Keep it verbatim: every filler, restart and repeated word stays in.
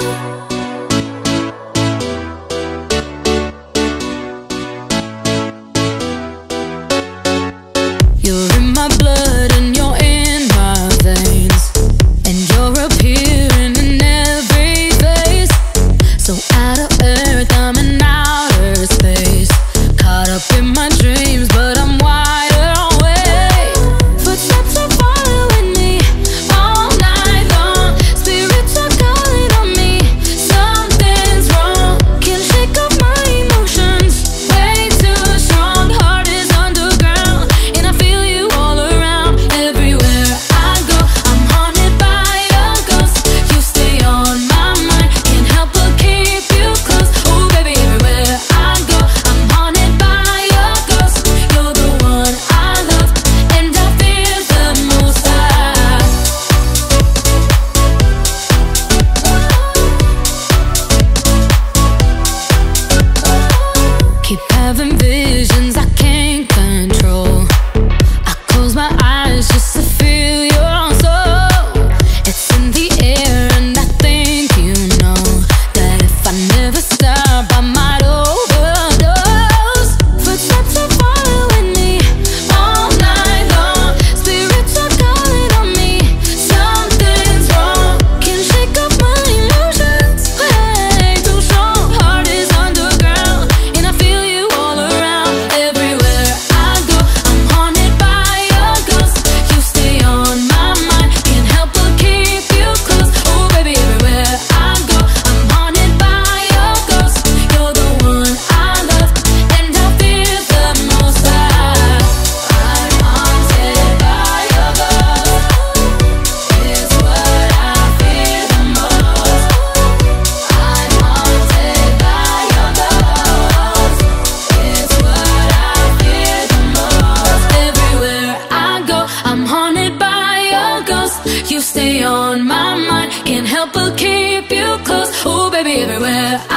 You're in my blood and you're in my veins, and you're appearing in every face. So out of earth, I'm in outer space, caught up in my dreams, but I'm wider awake. Footsteps are following me all night long. Spirits are calling on me. Something's wrong. Can't shake off my emotions. Way too strong. Heart is underground, and I feel you all around. Everywhere I go, I'm haunted by your ghost. You stay on my mind. Can't help but keep you close. Oh baby, everywhere I go, I'm haunted by your ghost. You're the one I love, and I fear the most. I keep having visions I can't control. I close my eyes just to feel your soul. It's in the air, and I think you know that if I never stop, I might overdose. Footsteps are following me all night long. Spirits are calling on me. Something's wrong. Can't shake off my emotions. Way too strong. Heart is underground, and I feel you all around. Everywhere I go, I'm haunted by your ghost. You stay on my mind. Can't help but keep you close. Oh baby, everywhere I go, I'm haunted by your ghost. You're the one I love, and I fear the most. I, I'm haunted by your ghost. It's what I fear the most. I'm haunted by your ghost. It's what I fear the most. Everywhere I go, I'm haunted by your ghost. You stay on my mind. Can't help but keep you close. Oh baby, everywhere